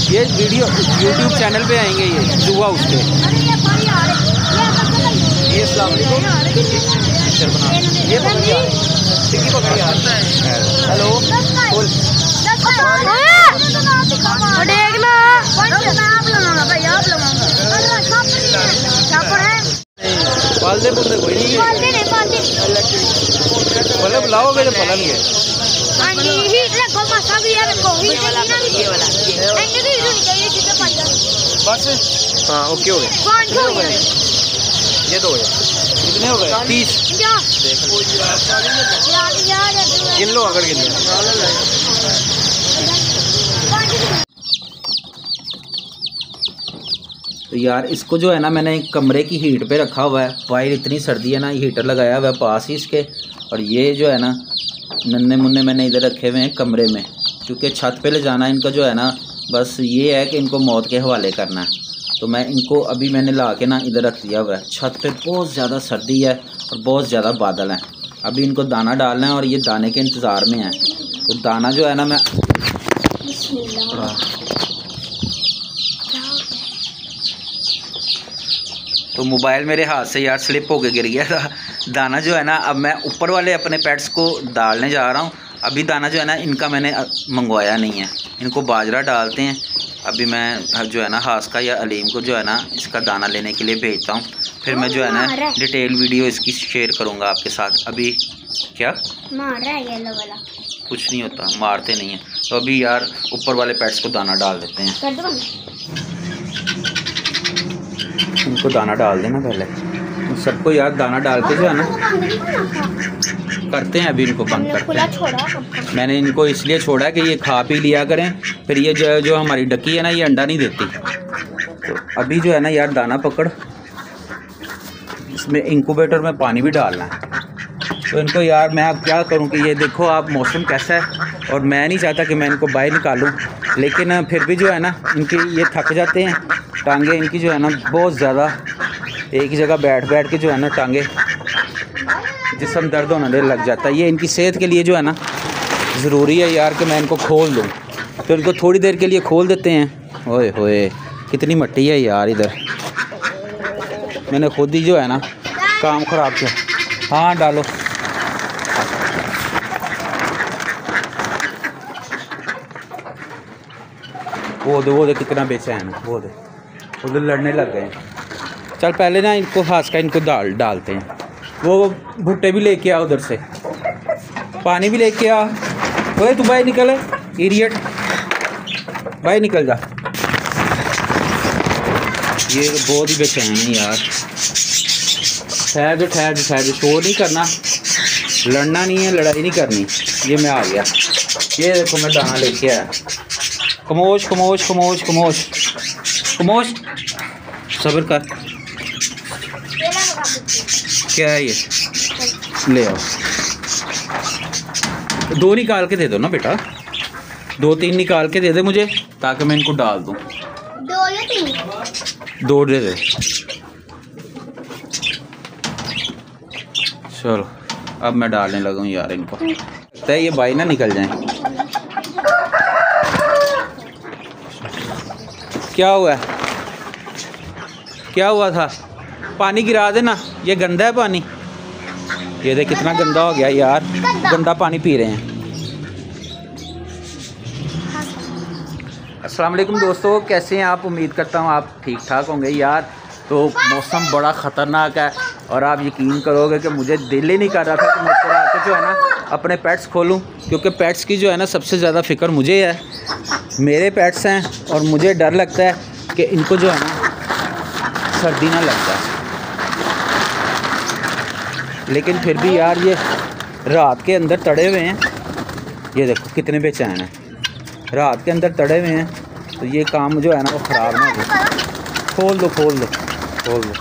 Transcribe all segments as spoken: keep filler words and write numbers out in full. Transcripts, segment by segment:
ये video YouTube channel पे आएंगे ये जुआ उसके। ये अस्सलाम वालेकुम पिक्चर बना ये पकड़ यार टिक्की पकड़ यार। हेलो बोल पालते पुलते कोई नहीं है पले बुलाओगे तो पलंगे बस। हाँ ओके हो गए ये तो हो गया कितने हो गए तीस गिन लो अगर गिन लो। तो यार इसको जो है ना मैंने कमरे की हीट पे रखा हुआ है। बाहर इतनी सर्दी है ना हीटर लगाया हुआ है पास ही इसके। और ये जो है ना नन्हे मुन्ने मैंने इधर रखे हुए हैं कमरे में क्योंकि छत पे ले जाना इनका जो है ना बस ये है कि इनको मौत के हवाले करना है। तो मैं इनको अभी मैंने ला के ना इधर रख दिया हुआ है। छत पे बहुत ज़्यादा सर्दी है और बहुत ज़्यादा बादल हैं। अभी इनको दाना डालना है और ये दाने के इंतज़ार में है। तो दाना जो है ना मैं तो मोबाइल मेरे हाथ से यार स्लिप होके गिर गया था। दाना जो है ना अब मैं ऊपर वाले अपने पेट्स को डालने जा रहा हूँ। अभी दाना जो है ना इनका मैंने मंगवाया नहीं है। इनको बाजरा डालते हैं। अभी मैं जो है ना हास्का या अलीम को जो है ना इसका दाना लेने के लिए भेजता हूँ। फिर मैं जो है ना डिटेल वीडियो इसकी शेयर करूँगा आपके साथ। अभी क्या मार रहा है येलो वाला? कुछ नहीं होता, मारते नहीं हैं। तो अभी यार ऊपर वाले पेट्स को दाना डाल देते हैं। इनको दाना डाल देना पहले सबको यार दाना डाल के जो है ना करते हैं। अभी इनको बंद करते हैं। मैंने इनको इसलिए छोड़ा कि ये खा पी लिया करें फिर ये जो जो हमारी डकी है ना ये अंडा नहीं देती। तो अभी जो है ना यार दाना पकड़ इसमें इंक्यूबेटर में पानी भी डालना है। तो इनको यार मैं अब क्या करूं कि ये देखो आप मौसम कैसा है और मैं नहीं चाहता कि मैं इनको बाहर निकालूं लेकिन फिर भी जो है ना इनकी ये थक जाते हैं। टांगे इनकी जो है ना बहुत ज़्यादा एक ही जगह बैठ बैठ के जो है ना टांगे जिस्म दर्द होने लग जाता है। ये इनकी सेहत के लिए जो है ना ज़रूरी है यार कि मैं इनको खोल दूँ। तो इनको थोड़ी देर के लिए खोल देते हैं। ओए होए कितनी मिट्टी है यार इधर। मैंने खुद ही जो है ना काम ख़राब किया। हाँ डालो वो दो वो दे कितना बेचैन है वो दे उधर लड़ने लग गए। चल पहले ना इनको खास का इनको दाल डालते हैं। वो भुट्टे भी लेके आ उधर से पानी भी लेके आ। ओए तू बाहर निकल इडियट बाहर निकल जा। ये बहुत ही बेचैन है यार। ठहर जो ठहर जो ठहर जो शोर नहीं करना लड़ना नहीं है लड़ाई नहीं करनी। ये मैं आ गया। ये देखो मैं दाना लेके आया। खमोश खमोश खमोश खमोश खमोश सब्र कर। क्या है ये ले आओ। दो निकाल के दे दो ना बेटा दो तीन निकाल के दे दे मुझे ताकि मैं इनको डाल दूँ। दो या तीन दो दे दे। चलो अब मैं डालने लगा हूँ यार इनको। लगता है ये बाई ना निकल जाए। क्या हुआ है क्या हुआ था? पानी गिरा देना ये गंदा है पानी। ये देख कितना गंदा हो गया यार। गंदा पानी पी रहे हैं। अस्सलाम वालेकुम दोस्तों कैसे हैं आप? उम्मीद करता हूँ आप ठीक ठाक होंगे यार। तो मौसम बड़ा ख़तरनाक है और आप यकीन करोगे कि मुझे दिल ही नहीं कर रहा था कि मैं ऊपर आके जो है ना अपने पेट्स खोलूं क्योंकि पेट्स की जो है ना सबसे ज़्यादा फ़िक्र मुझे है। मेरे पेट्स हैं और मुझे डर लगता है कि इनको जो है ना सर्दी ना लग जाए। लेकिन फिर भी यार ये रात के अंदर तड़े हुए हैं। ये देखो कितने बेचैन हैं रात के अंदर तड़े हुए हैं। तो ये काम जो है ना वो ख़राब ना हो। खोल दो खोल दो खोल दो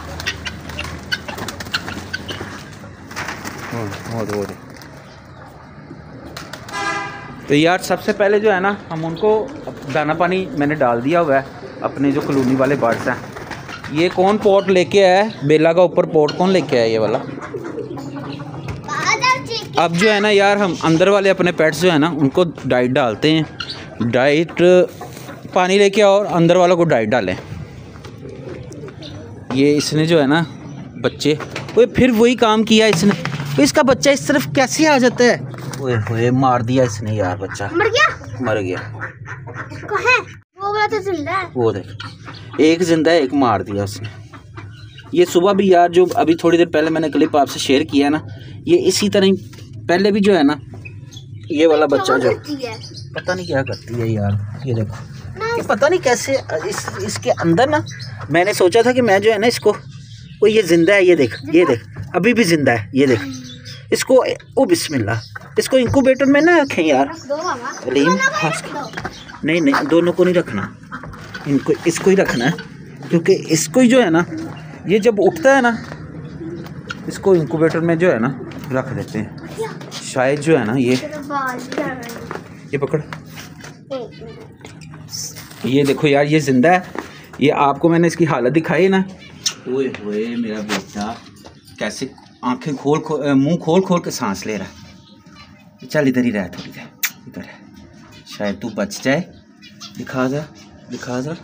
हो दो हो दो। तो यार सबसे पहले जो है ना हम उनको दाना पानी मैंने डाल दिया हुआ है अपने जो कॉलोनी वाले बर्ड्स हैं। ये कौन पोट लेके आया है? बेला का ऊपर पोट कौन लेके आया ये वाला? अब जो है ना यार हम अंदर वाले अपने पेट्स जो है ना उनको डाइट डालते हैं। डाइट पानी लेके आओ और अंदर वालों को डाइट डालें। ये इसने जो है ना बच्चे, वो फिर वही काम किया इसने। तो इसका बच्चा इस तरफ कैसे आ जाता है? ओए होए, मार दिया इसने यार, बच्चा मर गया मर गया। कहाँ? वो वाला तो जिंदा है। वो देख, एक जिंदा है, एक मार दिया उसने। ये सुबह भी यार, जो अभी थोड़ी देर पहले मैंने क्लिप आपसे शेयर किया ना, ये इसी तरह ही पहले भी जो है ना, ये वाला बच्चा जो पता नहीं क्या करती है यार। ये देखो, ये पता नहीं कैसे इस इसके अंदर ना, मैंने सोचा था कि मैं जो है ना इसको, वो ये जिंदा है, ये देख, ये देख अभी भी जिंदा है, ये देख इसको। ओ बिस्मिल्लाह, इसको इंक्यूबेटर में ना रखें यार। अलीम, नहीं नहीं, दोनों को नहीं रखना, इनको इसको ही रखना है, क्योंकि इसको ही जो है ना, ये जब उठता है ना, इसको इंक्यूबेटर में जो है ना रख देते हैं। शायद जो है ना ये ये पकड़, ये देखो यार, ये जिंदा है। ये आपको मैंने इसकी हालत दिखाई ना। ओए होए, मेरा बेटा कैसे आंखें खोल खोल मुंह खोल खोल के सांस ले रहा है। चल इधर ही रह, थोड़ी देर इधर है, शायद तू बच जाए। दिखा जा, दिखा जा,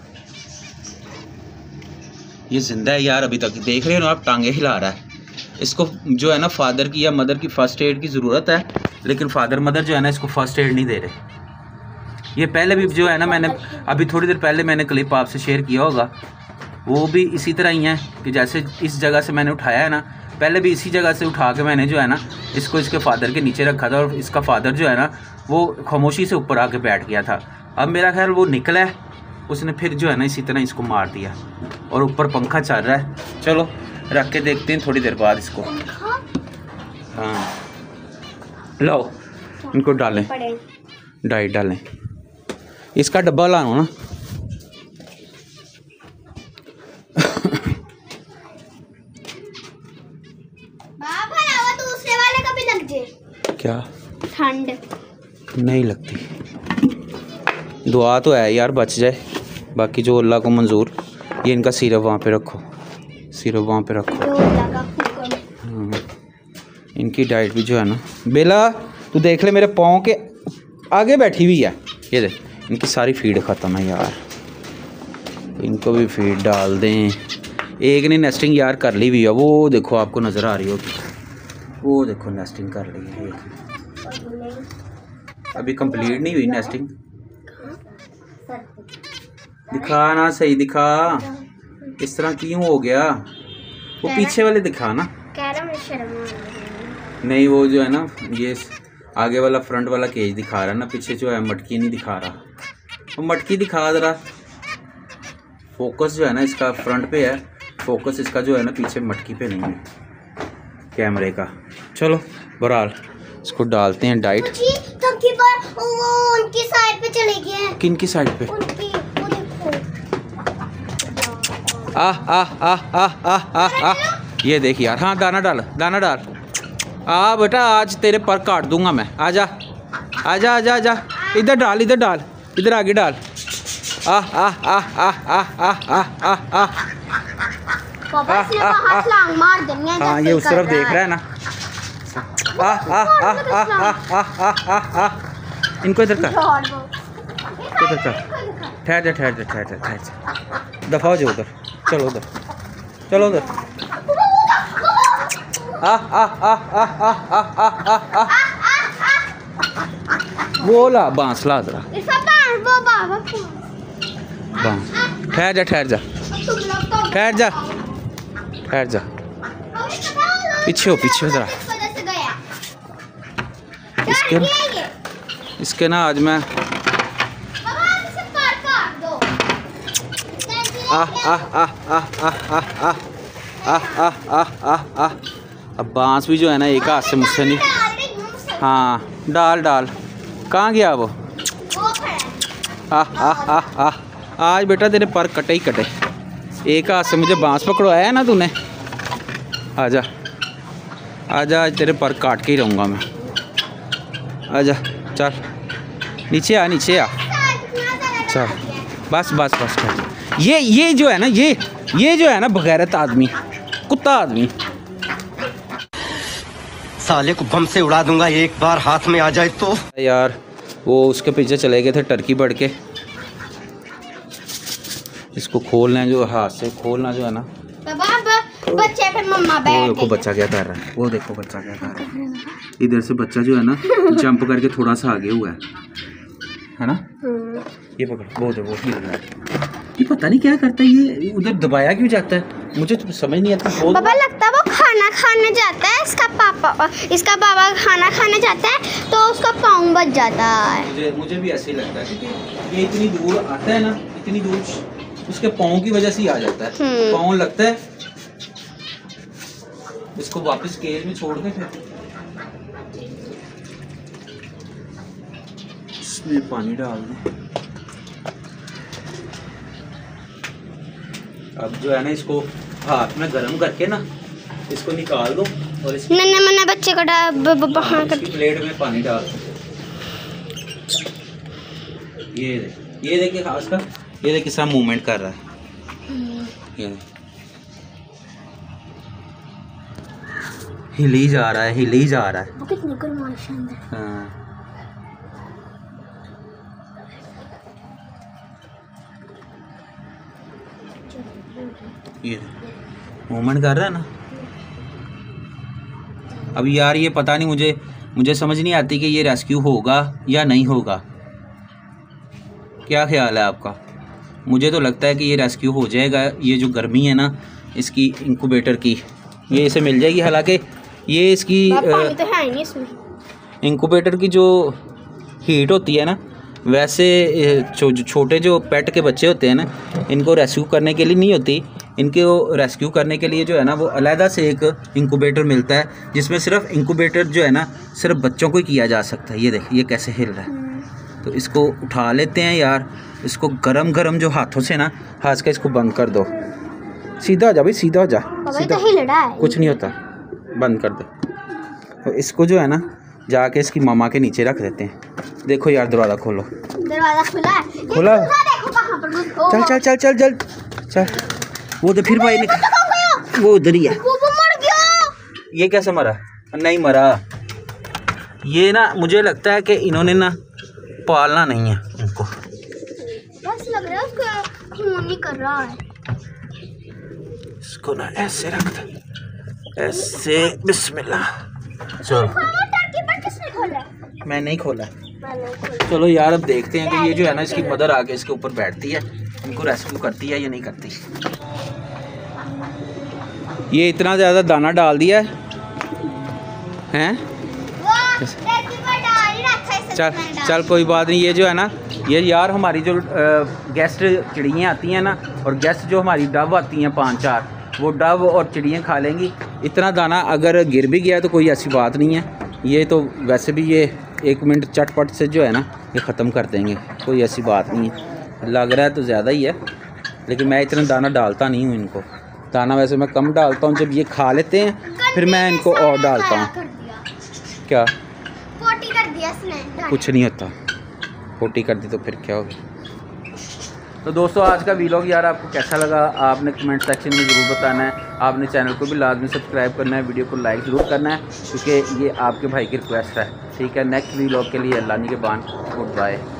ये जिंदा है यार, अभी तक देख रहे हो ना आप, टांगे हिला रहा है। इसको जो है ना फादर की या मदर की फ़र्स्ट एड की ज़रूरत है, लेकिन फादर मदर जो है ना इसको फ़र्स्ट एड नहीं दे रहे। ये पहले भी जो है ना, मैंने अभी थोड़ी देर पहले मैंने क्लिप आपसे शेयर किया होगा, वो भी इसी तरह ही है कि जैसे इस जगह से मैंने उठाया है ना, पहले भी इसी जगह से उठा के मैंने जो है ना इसको इसके फादर के नीचे रखा था, और इसका फादर जो है ना वो खामोशी से ऊपर आके बैठ गया था। अब मेरा ख्याल वो निकला है, उसने फिर जो है ना इसी तरह इसको मार दिया, और ऊपर पंखा चल रहा है। चलो रख के देखते हैं थोड़ी देर बाद इसको। हाँ लो, इनको डालें, डाइट डालें। इसका डब्बा लाओ ना। दूसरे वाले का भी लग जाए क्या? ठंड नहीं लगती, दुआ तो है यार बच जाए, बाकी जो अल्लाह को मंजूर। ये इनका सिरप वहाँ पे रखो, सिरप वहाँ पे रखो। हाँ, इनकी डाइट भी जो है ना, बेला तू देख ले मेरे पाँव के आगे बैठी हुई है, ये देख इनकी सारी फीड ख़त्म है यार। इनको भी फीड डाल दें। एक ने नेस्टिंग यार कर ली हुई है, वो देखो आपको नज़र आ रही होगी, वो देखो नेस्टिंग कर ली है। अभी कंप्लीट नहीं हुई नेस्टिंग। दिखा ना, सही दिखा, इस तरह क्यों हो गया? वो पीछे वाले दिखा ना। नहीं, वो जो है ना, ये आगे वाला फ्रंट वाला केज दिखा रहा है ना, पीछे जो है मटकी नहीं दिखा रहा। वो मटकी दिखा ज़रा। फोकस जो है ना इसका फ्रंट पे है, फोकस इसका जो है ना पीछे मटकी पे नहीं है कैमरे का। चलो बहरहाल इसको डालते हैं डाइट। वो उनकी साइड पे चले गए हैं। किन की साइड पे? उनकी, वो देखो। आ आ आ आ आ आ आ ये देख यार। हाँ दाना डाल, दाना डाल। आ बेटा आज तेरे पर काट दूंगा मैं। आजा आजा आजा आजा, इधर डाल, इधर डाल, इधर आगे डाल। आ आ आ आ आ आ आ आ आ पापा इसने कहा छलांग मार देनी है। हाँ ये उस तरफ देख रहा है ना। आ आ आ आ आ आ आ आ इनको इधर कर, इधर कर। ठहर जा ठहर जा ठहर जा ठहर जा, दफा हो जाओ उधर। चलो उधर, चलो उधर। आ आ आ आ आ आ आ आ वो ला बांस ला जरा। बांस। ठहर जा ठहर जा ठहर जा ठहर जा, पीछे हो पीछे हो जरा। इसके इसके ना आज मैं आ आ आ आ आ आ आ आ आ आ आ आ अब बांस भी जो है ना एक हाथ से मुझसे नहीं। हाँ डाल डाल। कहाँ गया वो? आ आ आ आ आज बेटा तेरे पर कटे ही कटे। एक हाथ से मुझे बांस पकड़वाया है ना तूने। आजा आजा, आज तेरे पर काट के ही रहूँगा मैं। आजा चल नीचे आ, नीचे आ। चल बस बस बस बस। ये ये जो है ना, ये ये जो है ना बगैरत आदमी, कुत्ता आदमी। साले को बम से उड़ा दूंगा एक बार हाथ में आ जाए तो। यार वो उसके पीछे चले गए थे टर्की बढ़ के। इसको खोलना है, जो हाथ से खोलना जो है ना। पापा अब बच्चे पे मम्मा वो बैठ देखो गई बच्चा क्या कर रहा है, वो देखो बच्चा क्या कर रहा है। इधर से बच्चा जो है ना जंप करके थोड़ा सा आगे हुआ है है ना। हम्म। ये पकड़, वो देखो हिल रहा है। ये पता नहीं क्या करता है, ये उधर दबाया क्यों जाता है, मुझे तो समझ नहीं आता। बोल पापा लगता है वो खाना खाने जाता है, इसका पापा इसका बाबा खाना खाने जाता है तो उसका पाँव बच जाता है। मुझे मुझे भी ऐसे ही लगता है, क्योंकि ये इतनी दूर आता है ना, इतनी दूर उसके पाँव की वजह से ही आ जाता है। हम्म। पाँव लगता है, इसको वापस केज में छोड़ के फिर इसमें पानी डाल दें। अब जो है ना इसको हाथ में गर्म करके ना इसको निकाल दो और इस नन्हे मुन्ने बच्चे को डा- ब- ब- हाँ कर इसकी प्लेट में पानी डाल दो। ये देख, ये देखिए खास का, ये देखिए सब मूवमेंट कर रहा है, ये देख। हिल ही जा रहा है, हिल ही जा रहा है। वो कितनी गुरमाइश है अंदर। हाँ ये मूवमेंट कर रहा है ना। अब यार ये पता नहीं, मुझे मुझे समझ नहीं आती कि ये रेस्क्यू होगा या नहीं होगा। क्या ख्याल है आपका? मुझे तो लगता है कि ये रेस्क्यू हो जाएगा। ये जो गर्मी है ना इसकी इंक्यूबेटर की, ये इसे मिल जाएगी। हालांकि ये इसकी पानी तो है ही नहीं इसमें। इंक्यूबेटर की जो हीट होती है ना, वैसे छो, जो छोटे जो पेट के बच्चे होते हैं ना, इनको रेस्क्यू करने के लिए नहीं होती। इनके वो रेस्क्यू करने के लिए जो है ना वो अलहदा से एक इंक्यूबेटर मिलता है, जिसमें सिर्फ इंक्यूबेटर जो है ना सिर्फ बच्चों को ही किया जा सकता है। ये देखिए ये कैसे हिल रहा है। तो इसको उठा लेते हैं यार, इसको गरम गरम जो हाथों से ना हाथ का इसको बंद कर दो। सीधा हो जा भाई, सीधा हो जा, सीधा। तो हिल रहा है। कुछ नहीं होता, बंद कर दो। तो इसको जो है ना जाके इसकी मामा के नीचे रख देते हैं। देखो यार दरवाज़ा खोलो, दरवाजा खुला है। ये खुला? चूहा देखो कहाँ पर घुस- ओ, चल चल चल चल चल चल। वो तो फिर भाई निकल, वो उधर ही है। वो वो मर गया। ये कैसे मरा? नहीं मरा। ये ना मुझे लगता है कि इन्होंने ना पालना नहीं है इनको। बस लग रहा है उसको खून ही कर रहा है। इसको ना ऐसे रख दे, ऐसे। बिस्मिल्लाह। चलो मामा टर्की पर किसने खोला? मैं नहीं खोला। मैंने खोला। चलो यार अब देखते हैं कि ये जो है ना इसकी मदर आके इसके ऊपर बैठती है, इनको रेस्क्यू करती है या नहीं करती। ये इतना ज़्यादा दाना डाल दिया है हैं? वाह, टर्की पर डाल ही रखा है इसने चल डाल। चल कोई बात नहीं। ये जो है ना ये यार हमारी जो गेस्ट चिड़ियाँ आती हैं ना, और गेस्ट जो हमारी डव आती हैं पाँच चार, वो डव और चिड़ियाँ खा लेंगी। इतना दाना अगर गिर भी गया तो कोई ऐसी बात नहीं है। ये तो वैसे भी ये एक मिनट चटपट से जो है ना ये ख़त्म कर देंगे, कोई ऐसी बात नहीं है। लग रहा है तो ज़्यादा ही है, लेकिन मैं इतना दाना डालता नहीं हूँ इनको। दाना वैसे मैं कम डालता हूँ, जब ये खा लेते हैं फिर मैं इनको और डालता हूँ। कर दिया। क्या? पोटी कर दिया इसने। कुछ नहीं होता, पोटी कर दी तो फिर क्या होगा। तो दोस्तों आज का वीलॉग यार आपको कैसा लगा आपने कमेंट सेक्शन में ज़रूर बताना है। आपने चैनल को भी लाजमी सब्सक्राइब करना है, वीडियो को लाइक ज़रूर करना है, क्योंकि ये आपके भाई की रिक्वेस्ट है। ठीक है, नेक्स्ट वीलॉग के लिए अल्लाह के बान, गुड बाय।